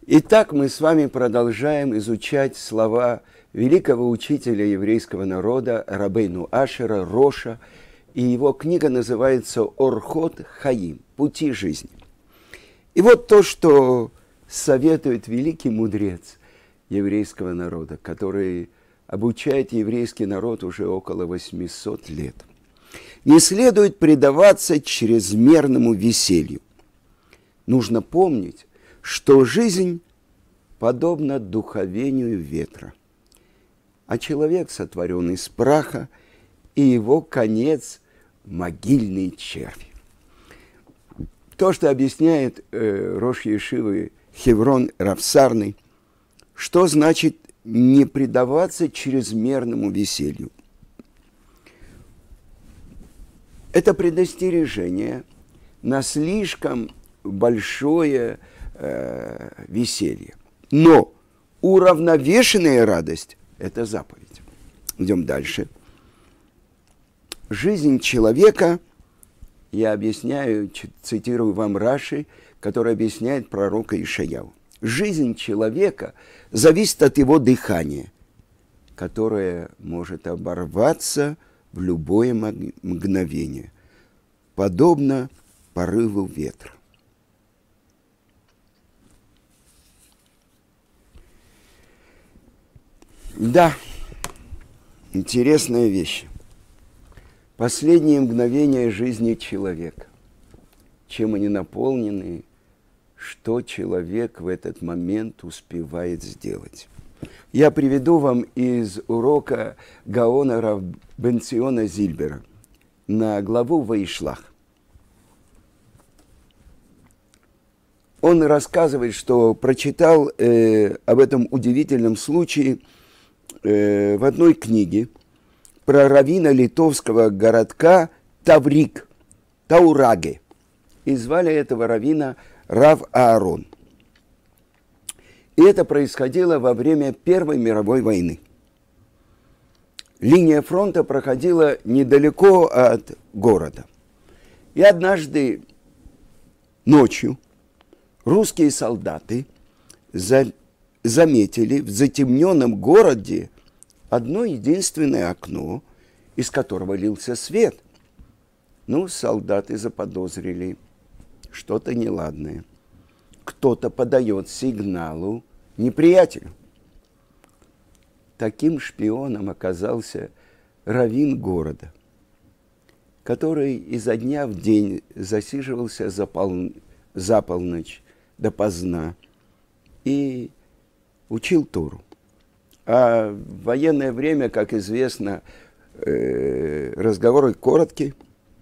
Итак, мы с вами продолжаем изучать слова великого учителя еврейского народа Рабейну Ашера, Роша, и его книга называется «Орхот Хаим» – «Пути жизни». И вот то, что советует великий мудрец еврейского народа, который обучает еврейский народ уже около 800 лет. Не следует предаваться чрезмерному веселью. Нужно помнить, что жизнь подобна духовению ветра, а человек сотворен из праха, и его конец – могильные черви. То, что объясняет рош ешивы Хеврон Рав Сарный, что значит не предаваться чрезмерному веселью. Это предостережение на слишком большое веселье. Но уравновешенная радость – это заповедь. Идем дальше. Жизнь человека, я объясняю, цитирую вам Раши, который объясняет пророка Ишаяу. Жизнь человека зависит от его дыхания, которое может оборваться в любое мгновение, подобно порыву ветра. Да, интересная вещь. Последние мгновения жизни человека. Чем они наполнены, что человек в этот момент успевает сделать. Я приведу вам из урока Гаона Рав бен Циона Зильбера на главу Ваишлах. Он рассказывает, что прочитал об этом удивительном случае в одной книге про раввина литовского городка Таврик, Таураге. И звали этого раввина Рав Аарон. И это происходило во время Первой мировой войны. Линия фронта проходила недалеко от города. И однажды ночью русские солдаты заметили в затемненном городе одно единственное окно, из которого лился свет. Ну, солдаты заподозрили что-то неладное. Кто-то подает сигналу неприятелю. Таким шпионом оказался раввин города, который изо дня в день засиживался за полночь допоздна и учил Тору. А в военное время, как известно, разговоры короткие.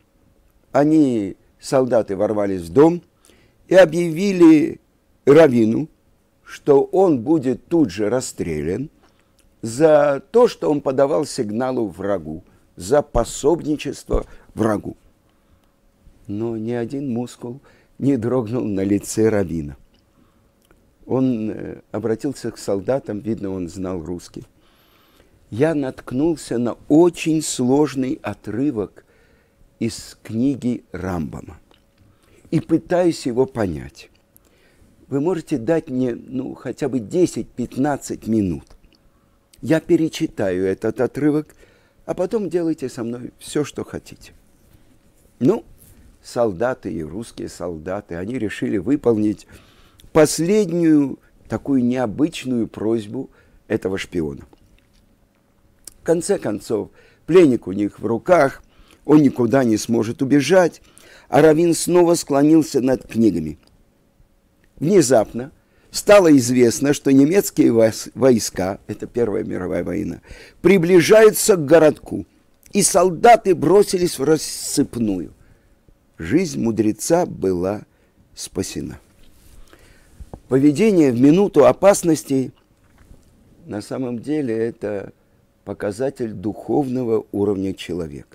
Солдаты ворвались в дом и объявили раввину, что он будет тут же расстрелян за то, что он подавал сигналу врагу, за пособничество врагу. Но ни один мускул не дрогнул на лице раввина. Он обратился к солдатам, видно, он знал русский. Я наткнулся на очень сложный отрывок из книги Рамбама и пытаюсь его понять. Вы можете дать мне, хотя бы 10-15 минут. Я перечитаю этот отрывок, а потом делайте со мной все, что хотите. Солдаты и русские солдаты, они решили выполнить последнюю такую необычную просьбу этого шпиона. В конце концов, пленник у них в руках, он никуда не сможет убежать, а раввин снова склонился над книгами. Внезапно стало известно, что немецкие войска, это Первая мировая война, приближаются к городку, и солдаты бросились в рассыпную. Жизнь мудреца была спасена. Поведение в минуту опасности на самом деле это показатель духовного уровня человека.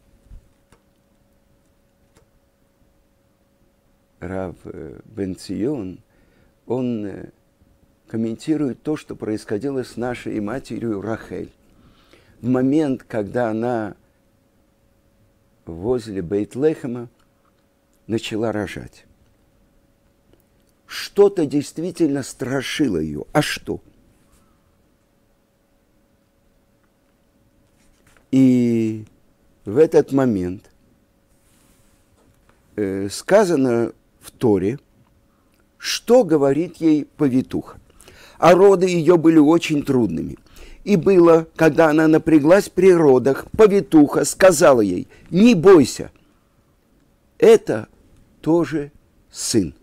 Рав бен Цион, он комментирует то, что происходило с нашей матерью Рахель. В момент, когда она возле Бейт-Лехема начала рожать. что-то действительно страшило ее. А что? И в этот момент сказано в Торе, что говорит ей повитуха. А роды ее были очень трудными. И было, когда она напряглась при родах, повитуха сказала ей: не бойся, это тоже сын.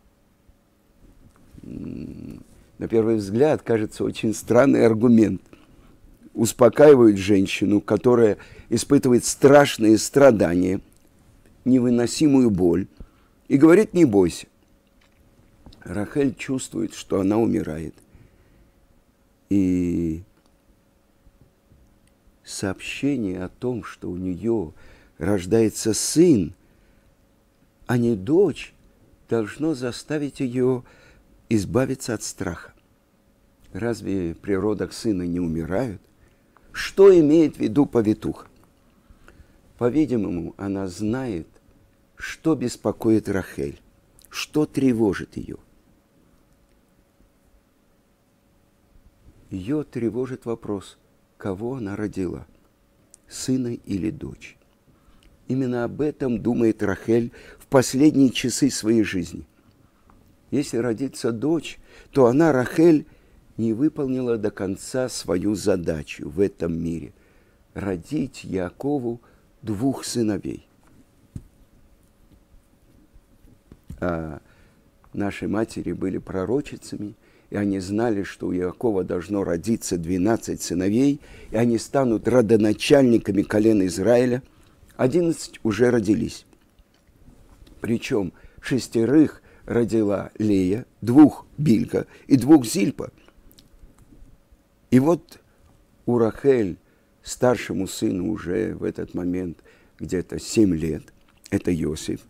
На первый взгляд, кажется, очень странный аргумент. Успокаивают женщину, которая испытывает страшные страдания, невыносимую боль, и говорит: не бойся. Рахель чувствует, что она умирает. И сообщение о том, что у нее рождается сын, а не дочь, должно заставить ее избавиться от страха. Разве при родах сына не умирают? Что имеет в виду повитуха? По-видимому, она знает, что беспокоит Рахель, что тревожит ее. Ее тревожит вопрос, кого она родила, сына или дочь. Именно об этом думает Рахель в последние часы своей жизни. Если родится дочь, то она, Рахель, не выполнила до конца свою задачу в этом мире – родить Яакову 2 сыновей. А наши матери были пророчицами, и они знали, что у Иакова должно родиться 12 сыновей, и они станут родоначальниками колена Израиля. 11 уже родились. Причем 6 родила Лея, 2 Бильга и 2 Зильпа. И вот у Рахель, старшему сыну уже в этот момент где-то 7 лет, это Иосиф.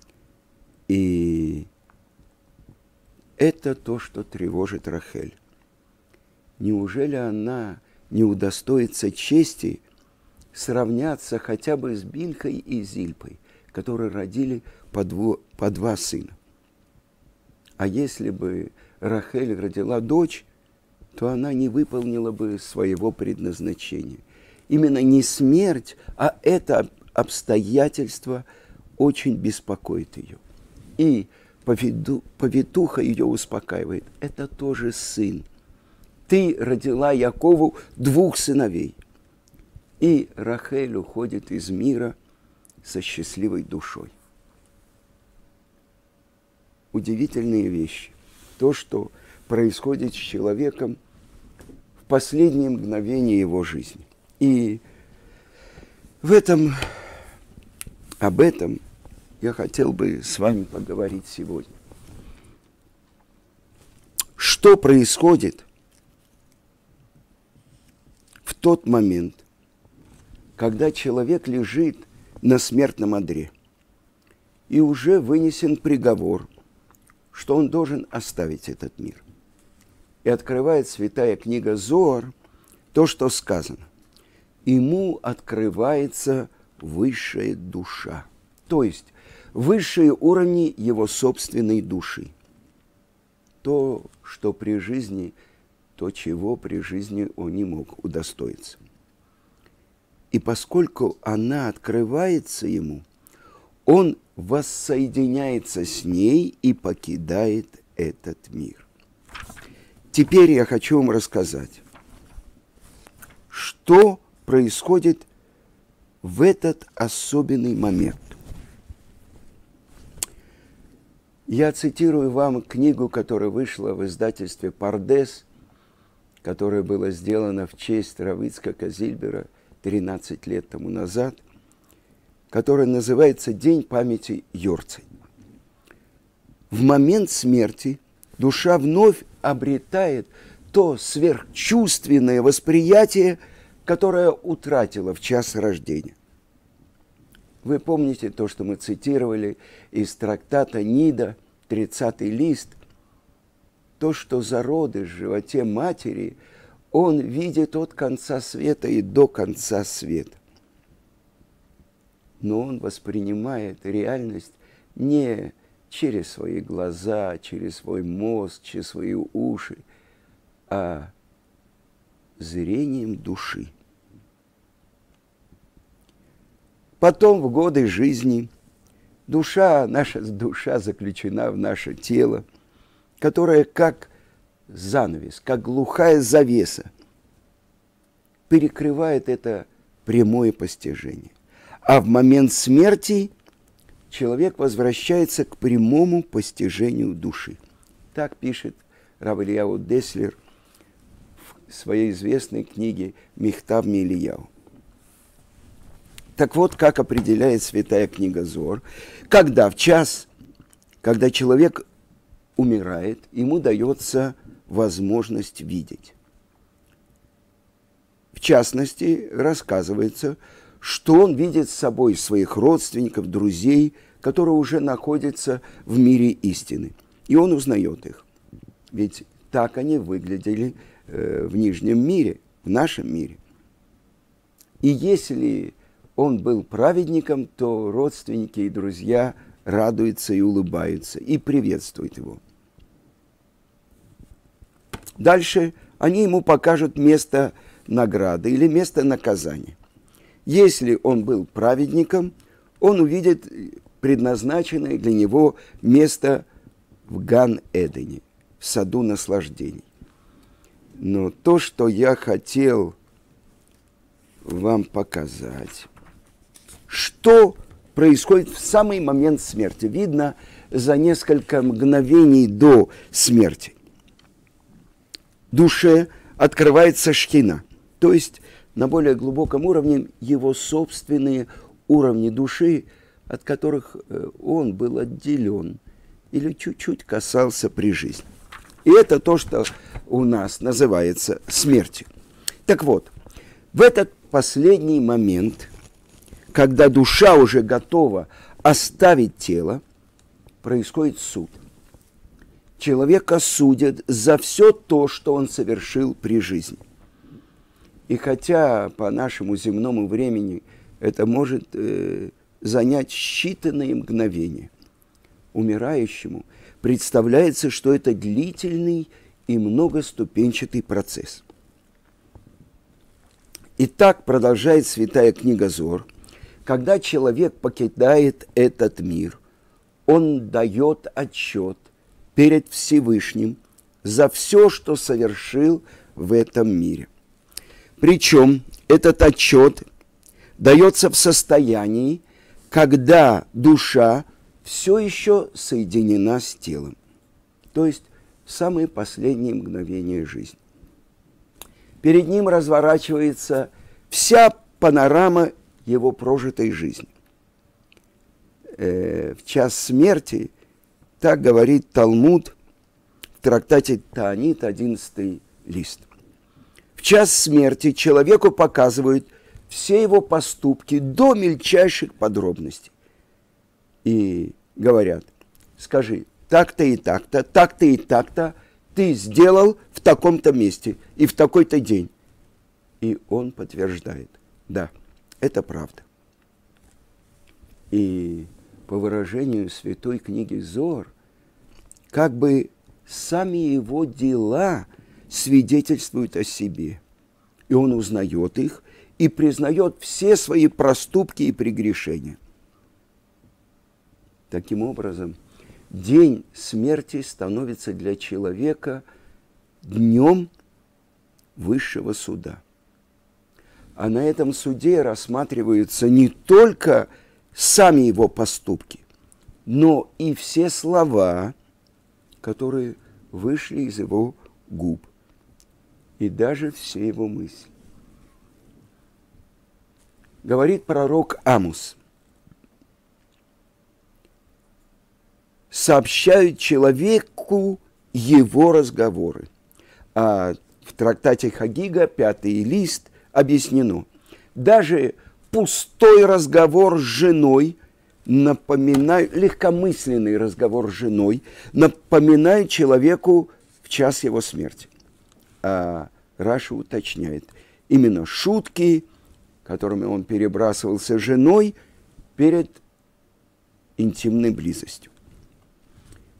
И это то, что тревожит Рахель. Неужели она не удостоится чести сравняться хотя бы с Бильхой и Зильпой, которые родили по 2 сына? А если бы Рахель родила дочь, то она не выполнила бы своего предназначения. Именно не смерть, а это обстоятельство очень беспокоит ее. И повитуха ее успокаивает. Это тоже сын. Ты родила Якову 2 сыновей. И Рахель уходит из мира со счастливой душой. Удивительные вещи. То, что происходит с человеком в последние мгновения его жизни. И об этом я хотел бы с вами поговорить сегодня. Что происходит в тот момент, когда человек лежит на смертном одре и уже вынесен приговор, что он должен оставить этот мир? И открывает святая книга Зоар то, что сказано. Ему открывается высшая душа, то есть высшие уровни его собственной души. То, что при жизни, то, чего при жизни он не мог удостоиться. И поскольку она открывается ему, он воссоединяется с ней и покидает этот мир. Теперь я хочу вам рассказать, что происходит в этот особенный момент. Я цитирую вам книгу, которая вышла в издательстве «Пардес», которая была сделана в честь рава Ицхака Зильбера 13 лет тому назад, которая называется «День памяти Йорцей». В момент смерти душа вновь обретает то сверхчувственное восприятие, которое утратила в час рождения. Вы помните то, что мы цитировали из трактата Нида, 30-й лист, то, что зародыш в животе матери, он видит от конца света и до конца света. Но он воспринимает реальность не через свои глаза, через свой мозг, через свои уши, а зрением души. Потом в годы жизни наша душа заключена в наше тело, которое как занавес, как глухая завеса, перекрывает это прямое постижение. А в момент смерти человек возвращается к прямому постижению души. Так пишет рав Элияу Деслер в своей известной книге «Михтав Меэлияу». Так вот, как определяет святая книга Зоар, когда в час, когда человек умирает, ему дается возможность видеть. В частности, рассказывается, что он видит с собой своих родственников, друзей, которые уже находятся в мире истины. И он узнает их. Ведь так они выглядели в нижнем мире, в нашем мире. И если он был праведником, то родственники и друзья радуются и улыбаются, и приветствуют его. Дальше они ему покажут место награды или место наказания. Если он был праведником, он увидит предназначенное для него место в Ган-Эдене, в саду наслаждений. Но то, что я хотел вам показать, что происходит в самый момент смерти, видно за несколько мгновений до смерти. Душе открывается шхина, то есть на более глубоком уровне его собственные уровни души, от которых он был отделен или чуть-чуть касался при жизни. И это то, что у нас называется смертью. Так вот, в этот последний момент, когда душа уже готова оставить тело, происходит суд. Человека судят за все то, что он совершил при жизни. И хотя по нашему земному времени это может занять считанные мгновения, умирающему представляется, что это длительный и многоступенчатый процесс. И так продолжает святая книга Зоар. Когда человек покидает этот мир, он дает отчет перед Всевышним за все, что совершил в этом мире. Причем этот отчет дается в состоянии, когда душа все еще соединена с телом, то есть в самые последние мгновения жизни. Перед ним разворачивается вся панорама его прожитой жизни. В час смерти, так говорит Талмуд в трактате Таанит, 11 лист. В час смерти человеку показывают все его поступки до мельчайших подробностей. И говорят, скажи, так-то и так-то, так-то и так-то ты сделал в таком-то месте и в такой-то день. И он подтверждает, да, это правда. И по выражению святой книги Зоар, как бы сами его дела свидетельствуют о себе. И он узнает их и признает все свои проступки и прегрешения. Таким образом, день смерти становится для человека днем высшего суда. А на этом суде рассматриваются не только сами его поступки, но и все слова, которые вышли из его губ, и даже все его мысли. Говорит пророк Амос: сообщают человеку его разговоры. А в трактате Хагига, 5 лист, объяснено: даже пустой разговор с женой, легкомысленный разговор с женой, напоминает человеку в час его смерти. А Раши уточняет, именно шутки, которыми он перебрасывался с женой перед интимной близостью.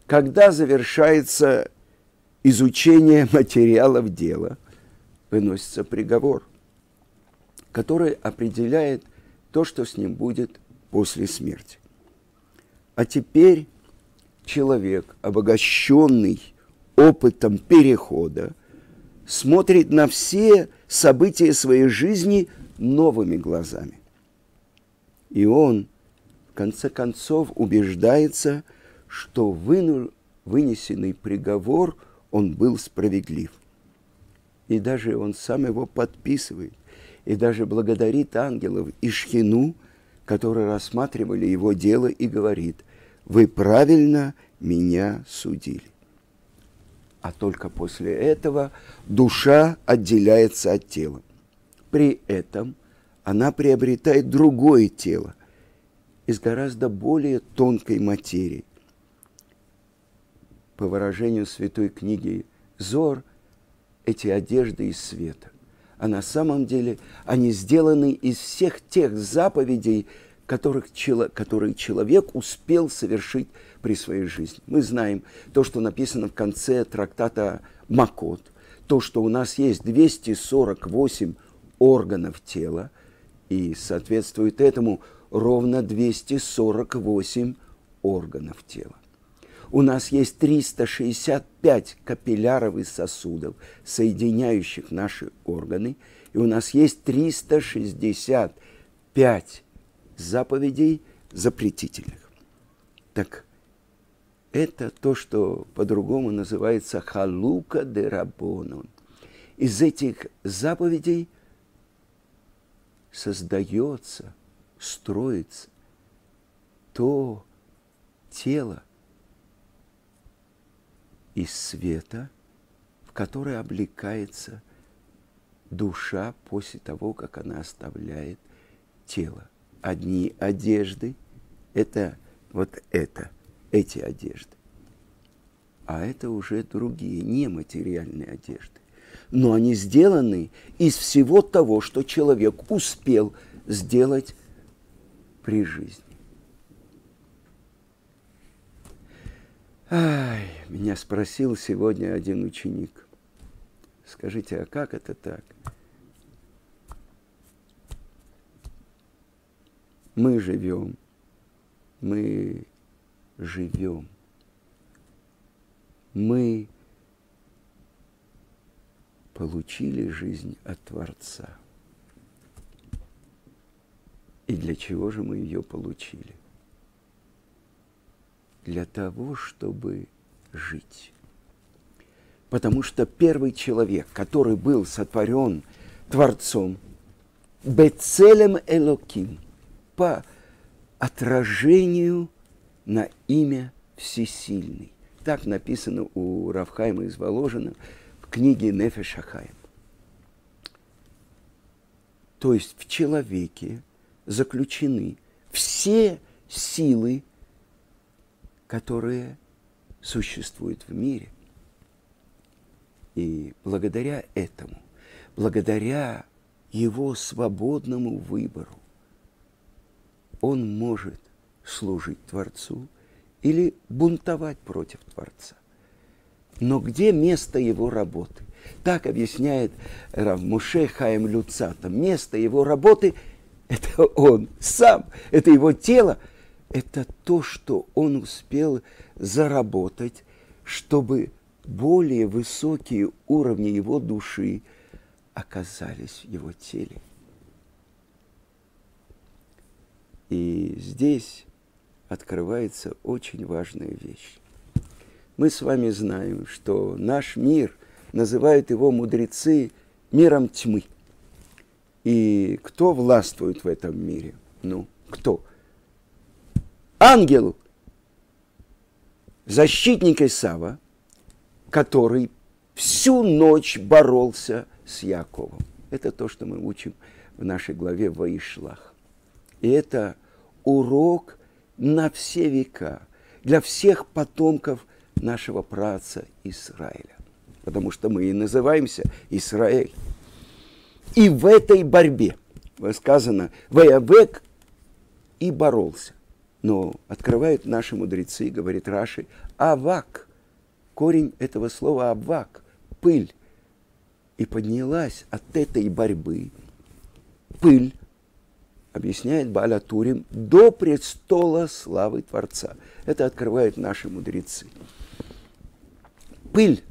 когда завершается изучение материалов дела, выносится приговор, который определяет то, что с ним будет после смерти. А теперь человек, обогащенный опытом перехода, смотрит на все события своей жизни новыми глазами. И он, в конце концов, убеждается, что вынесенный приговор, он был справедлив. И даже он сам его подписывает, и даже благодарит ангелов и шхину, которые рассматривали его дело, и говорит: «Вы правильно меня судили». А только после этого душа отделяется от тела. При этом она приобретает другое тело из гораздо более тонкой материи. По выражению святой книги Зор, эти одежды из света. А на самом деле они сделаны из всех тех заповедей, которые человек успел совершить при своей жизни. Мы знаем то, что написано в конце трактата Макот, то, что у нас есть 248 органов тела, и соответствует этому ровно 248 органов тела. У нас есть 365 капилляров сосудов, соединяющих наши органы, и у нас есть 365 заповедей запретительных. Так это то, что по-другому называется халука де рабонон. Из этих заповедей создается, строится то тело из света, в которое облекается душа после того, как она оставляет тело. Одни одежды – это эти одежды. А это уже другие, нематериальные одежды. Но они сделаны из всего того, что человек успел сделать при жизни. Меня спросил сегодня один ученик: скажите, а как это так? Мы живем, мы получили жизнь от Творца. И для чего же мы ее получили? Для того, чтобы жить. Потому что первый человек, который был сотворен Творцом, бецелем элоким, по отражению на имя Всесильный. Так написано у Рав Хаима из Воложина в книге Нефеш ха-Хаим. То есть в человеке заключены все силы, которые существуют в мире. И благодаря этому, благодаря его свободному выбору, он может служить Творцу или бунтовать против Творца. Но где место его работы? Так объясняет Рав Моше Хаим Люцата. Место его работы – это он сам, это его тело, это то, что он успел заработать, чтобы более высокие уровни его души оказались в его теле. И здесь открывается очень важная вещь. Мы с вами знаем, что наш мир, называют его мудрецы миром тьмы. И кто властвует в этом мире? Кто? Ангел, защитник Исава, который всю ночь боролся с Яковом. Это то, что мы учим в нашей главе Ваишлах. И это урок на все века, для всех потомков нашего праотца Израиля. Потому что мы и называемся Израиль. И в этой борьбе, сказано, воявек и боролся. Но открывают наши мудрецы, говорит Раши, авак, корень этого слова авак, пыль. И поднялась от этой борьбы пыль, объясняет Бааль ха-Турим, до престола славы Творца. Это открывают наши мудрецы. Пыль,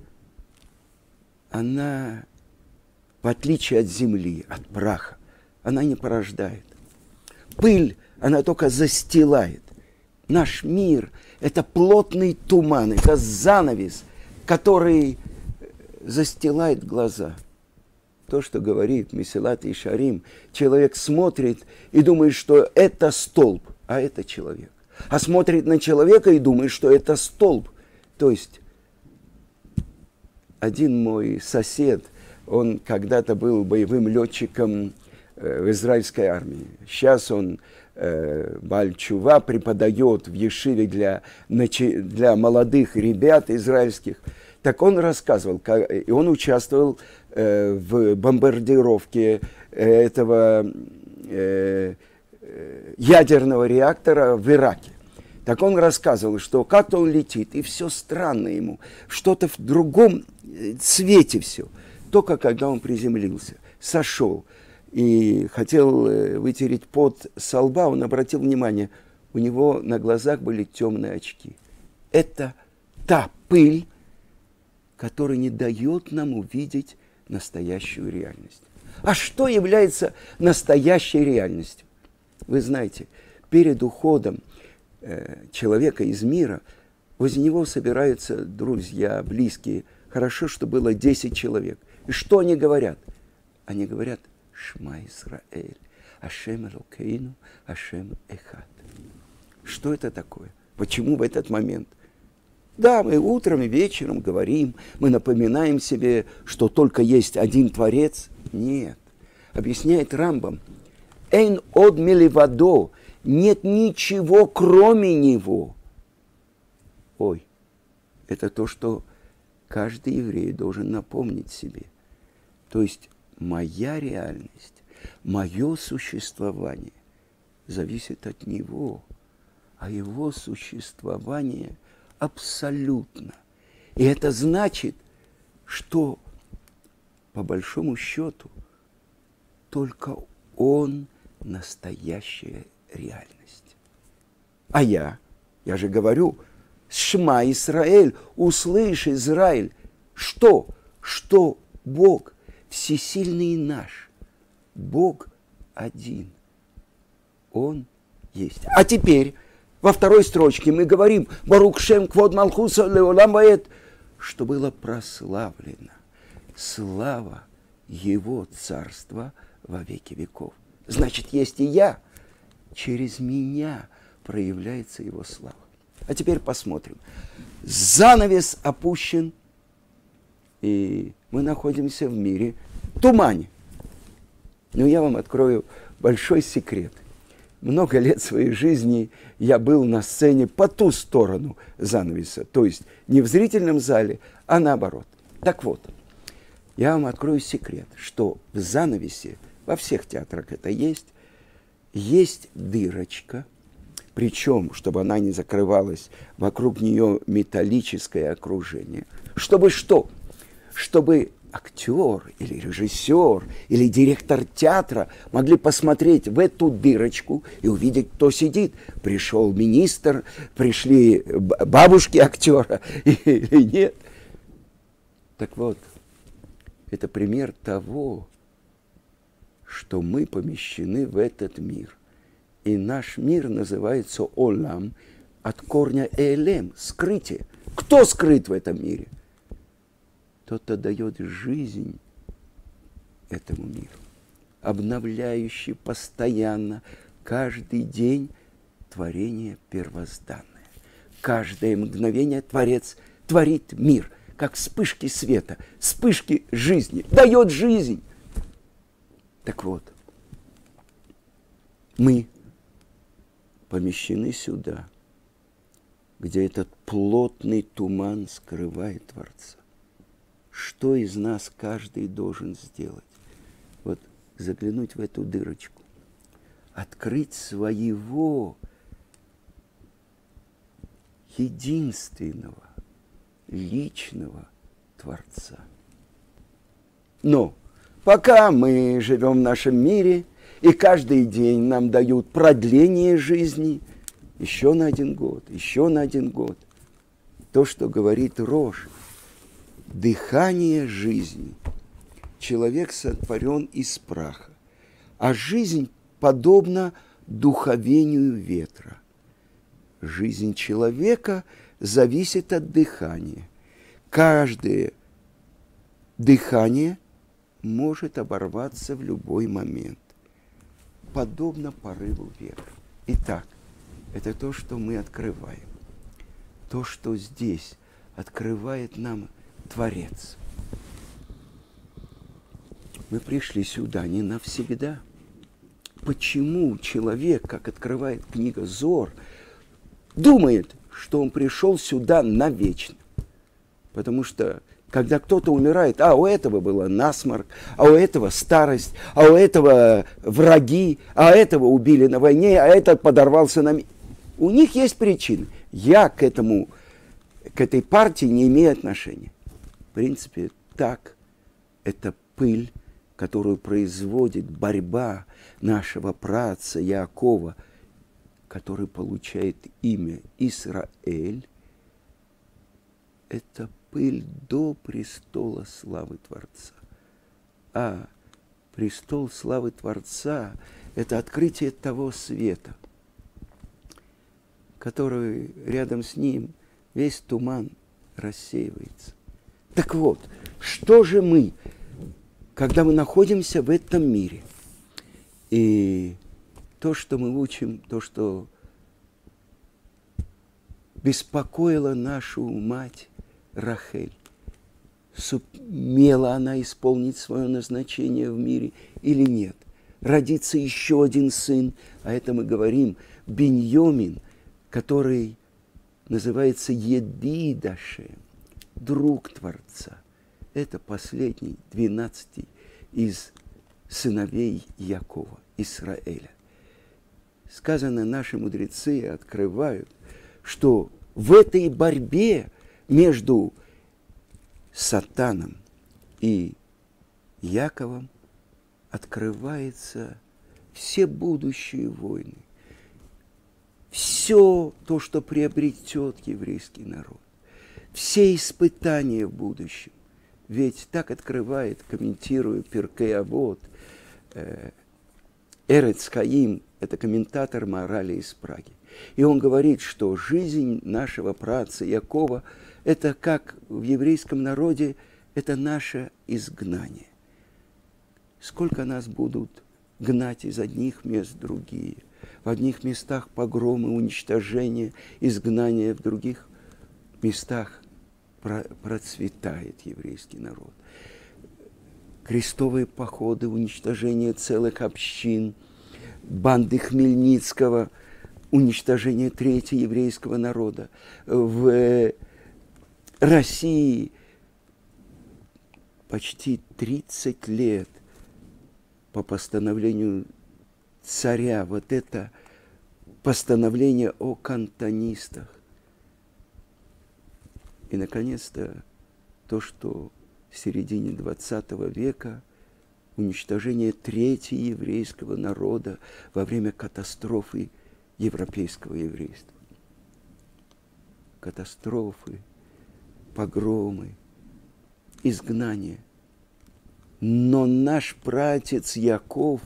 она, в отличие от земли, от праха, она не порождает. Пыль, она только застилает. Наш мир – это плотный туман, это занавес, который застилает глаза. То, что говорит Месилат Ишарим, человек смотрит и думает, что это столб, а это человек. А смотрит на человека и думает, что это столб. То есть, один мой сосед, он когда-то был боевым летчиком в израильской армии. Сейчас он Бааль Тшува преподает в Ешиве для молодых ребят израильских. Так он рассказывал, и он участвовал в бомбардировке этого ядерного реактора в Ираке. Так он рассказывал, что как-то он летит, и все странно ему, что-то в другом цвете все. Только когда он приземлился, сошел и хотел вытереть пот со лба, он обратил внимание, у него на глазах были темные очки. Это та пыль, которая не дает нам увидеть настоящую реальность. А что является настоящей реальностью? Вы знаете, перед уходом человека из мира, возле него собираются друзья, близкие. Хорошо, что было 10 человек. И что они говорят? Они говорят: Шма Исраэль, Ашем Элокейну, Ашем Эхад. Что это такое? Почему в этот момент? Да, мы утром и вечером говорим, мы напоминаем себе, что только есть один Творец. Нет. Объясняет Рамбам. Эйн од миливадо. Нет ничего, кроме него. Ой, это то, что каждый еврей должен напомнить себе. То есть моя реальность, мое существование зависит от него, а его существование абсолютно. И это значит, что по большому счету только он настоящая реальность. А я же говорю, Шма Исраэль, услышь, Израиль, что Бог всесильный наш, Бог один, Он есть. А теперь во второй строчке мы говорим Барух Шем Квод Малхуса Леолам Ваэт, что было прославлено слава Его царства во веки веков. Значит, есть и я, через меня проявляется Его слава. А теперь посмотрим. Занавес опущен, и мы находимся в мире тумане. Но я вам открою большой секрет. Много лет своей жизни я был на сцене по ту сторону занавеса. То есть не в зрительном зале, а наоборот. Так вот, я вам открою секрет, что в занавесе, во всех театрах это есть дырочка, причем, чтобы она не закрывалась, вокруг нее металлическое окружение. Чтобы что? Чтобы актер или режиссер или директор театра могли посмотреть в эту дырочку и увидеть, кто сидит. Пришел министр, пришли бабушки актера или нет. Так вот, это пример того, что мы помещены в этот мир. И наш мир называется Олам, от корня Элем, скрытие. Кто скрыт в этом мире? Тот, кто дает жизнь этому миру, обновляющий постоянно, каждый день творение первозданное. Каждое мгновение Творец творит мир, как вспышки света, вспышки жизни, дает жизнь. Так вот, мы помещены сюда, где этот плотный туман скрывает Творца. Что из нас каждый должен сделать? Вот заглянуть в эту дырочку, открыть своего единственного, личного Творца. Но пока мы живем в нашем мире, и каждый день нам дают продление жизни еще на 1 год, еще на 1 год, то, что говорит Рош, дыхание жизни. Человек сотворен из праха, а жизнь подобна духовению ветра. Жизнь человека зависит от дыхания. Каждое дыхание может оборваться в любой момент, подобно порыву ветра. Итак, это то, что мы открываем. То, что здесь открывает нам Творец. Мы пришли сюда не навсегда. Почему человек, как открывает книга Зоар, думает, что он пришел сюда навечно? Потому что, когда кто-то умирает, у этого было насморк, а у этого старость, а у этого враги, а этого убили на войне, а этот подорвался на... У них есть причины. Я к этой партии не имею отношения. В принципе, так, это пыль, которую производит борьба нашего праотца Яакова, который получает имя Исраэль. Это пыль до престола славы Творца. А престол славы Творца – это открытие того света, который рядом с ним весь туман рассеивается. Так вот, что же мы, когда мы находимся в этом мире? И то, что мы учим, то, что беспокоило нашу мать Рахель, сумела она исполнить свое назначение в мире или нет? Родится еще один сын, а это мы говорим Биньямин, который называется Едидашем, друг Творца. Это последний, 12 из сыновей Якова, Исраэля. Сказано, наши мудрецы открывают, что в этой борьбе между Сатаном и Яковом открываются все будущие войны. Все то, что приобретет еврейский народ. Все испытания в будущем. Ведь так открывает, комментируя Пиркей Авот, Эрец Хаим, это комментатор морали из Праги. И он говорит, что жизнь нашего праотца Якова, это как в еврейском народе, это наше изгнание. Сколько нас будут гнать из одних мест в другие. В одних местах погромы, уничтожения, изгнания, в других местах процветает еврейский народ. Крестовые походы, уничтожение целых общин, банды Хмельницкого, уничтожение трети еврейского народа. В России почти 30 лет по постановлению царя, вот это постановление о кантонистах. И, наконец-то, то, что в середине 20 века уничтожение трети еврейского народа во время катастрофы европейского еврейства. Катастрофы, погромы, изгнание. Но наш праотец Яков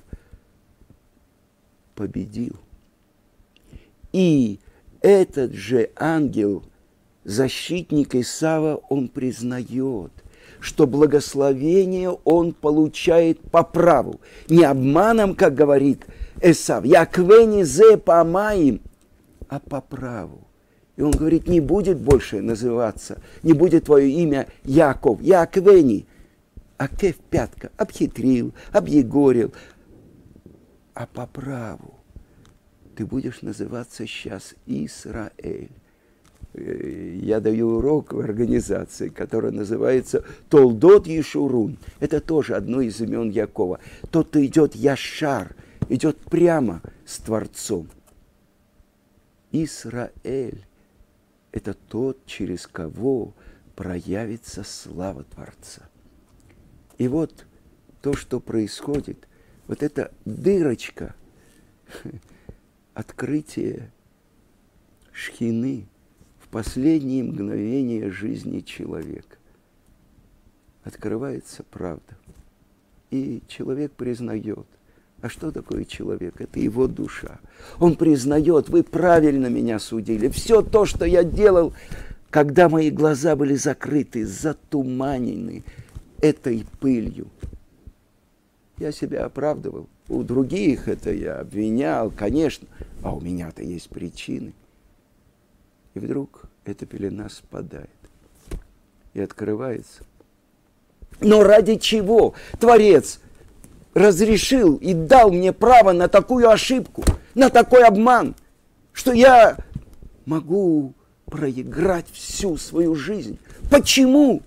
победил. И этот же ангел, защитник Исава, он признает, что благословение он получает по праву. Не обманом, как говорит Эсав, «Яквени зе памаим», а по праву. И он говорит, не будет больше называться, не будет твое имя Яков, Яквени, а кеф пятка, обхитрил, объегорил, а по праву ты будешь называться сейчас Исраэль. Я даю урок в организации, которая называется Толдот Ешурун. Это тоже одно из имен Якова. Тот, кто идет яшар, идет прямо с Творцом. Исраэль это тот, через кого проявится слава Творца. И вот то, что происходит, вот эта дырочка, открытие шхины в последние мгновения жизни человека. Открывается правда. И человек признает. А что такое человек? Это его душа. Он признает, вы правильно меня судили. Все то, что я делал, когда мои глаза были закрыты, затуманены этой пылью. Я себя оправдывал. У других это я обвинял, конечно. А у меня-то есть причины. И вдруг эта пелена спадает. И открывается. Но ради чего Творец разрешил и дал мне право на такую ошибку, на такой обман, что я могу проиграть всю свою жизнь? Почему?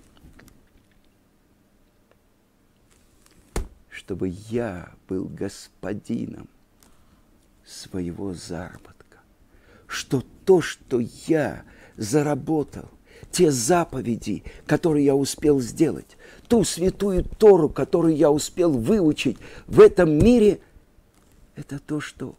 Чтобы я был господином своего заработка. Что то, что я заработал, те заповеди, которые я успел сделать, ту святую Тору, которую я успел выучить в этом мире, это то, что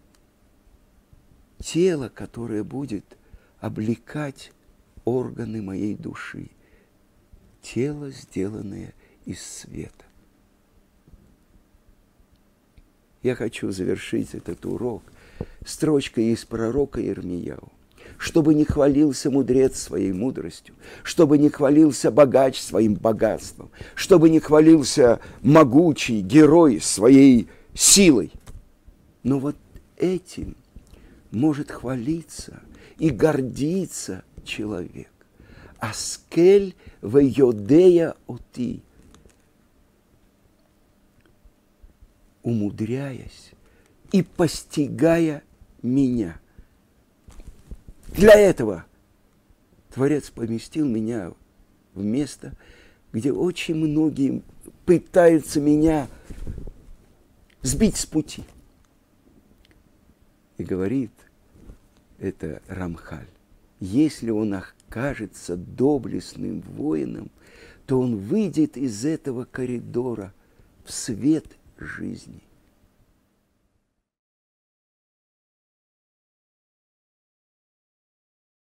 тело, которое будет облекать органы моей души, тело, сделанное из света. Я хочу завершить этот урок строчкой из пророка Ирмияу. Чтобы не хвалился мудрец своей мудростью, чтобы не хвалился богач своим богатством, чтобы не хвалился могучий герой своей силой. Но вот этим может хвалиться и гордиться человек. Аскель вейодея оти. Умудряясь и постигая меня. Для этого Творец поместил меня в место, где очень многие пытаются меня сбить с пути. И говорит это Рамхаль, если он окажется доблестным воином, то он выйдет из этого коридора в свет жизни.